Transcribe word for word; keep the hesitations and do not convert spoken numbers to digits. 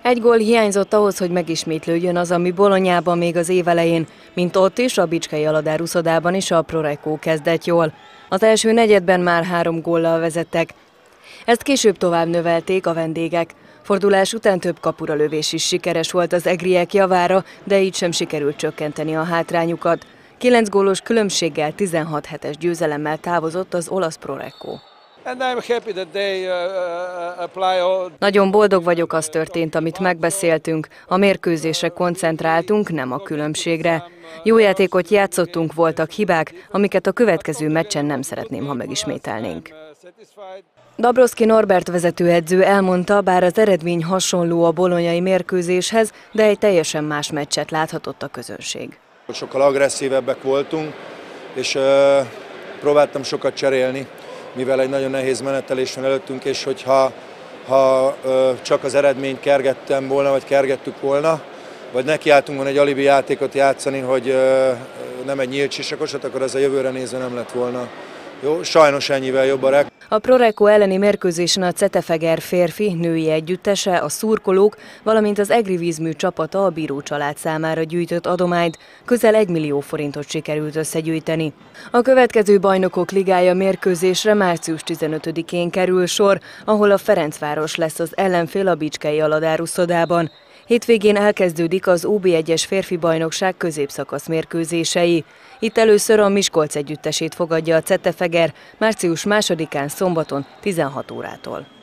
Egy gól hiányzott ahhoz, hogy megismétlődjön az, ami Bolonyában még az év elején, mint ott is, a Bicskei Aladár uszodában is a Prorecco kezdett jól. Az első negyedben már három góllal vezettek. Ezt később tovább növelték a vendégek. Fordulás után több kapura lövés is sikeres volt az egriek javára, de így sem sikerült csökkenteni a hátrányukat. Kilenc gólos különbséggel tizenhat hetes győzelemmel távozott az olasz Prorecco. Nagyon boldog vagyok, az történt, amit megbeszéltünk. A mérkőzésre koncentráltunk, nem a különbségre. Jó játékot játszottunk, voltak hibák, amiket a következő meccsen nem szeretném, ha megismételnénk. Dabrowski Norbert vezetőedző elmondta, bár az eredmény hasonló a bolonyai mérkőzéshez, de egy teljesen más meccset láthatott a közönség. Sokkal agresszívebbek voltunk, és uh, próbáltam sokat cserélni, mivel egy nagyon nehéz menetelés van előttünk, és hogyha ha, uh, csak az eredményt kergettem volna, vagy kergettük volna, vagy nekiálltunk volna egy alibi játékot játszani, hogy uh, nem egy nyílt sisakosat, akkor az a jövőre nézve nem lett volna jó. Sajnos ennyivel jobb a rek. A Prorecco elleni mérkőzésen a Cetefeger férfi, női együttese, a szurkolók, valamint az Egri vízmű csapata a Bíró család számára gyűjtött adományt, közel egy millió forintot sikerült összegyűjteni. A következő Bajnokok Ligája mérkőzésre március tizenötödikén kerül sor, ahol a Ferencváros lesz az ellenfél a Bicskei Aladár uszodában. Hétvégén elkezdődik az ó bé egyes férfi bajnokság középszakasz mérkőzései. Itt először a Miskolc együttesét fogadja a Cetefeger március másodikán szombaton tizenhat órától.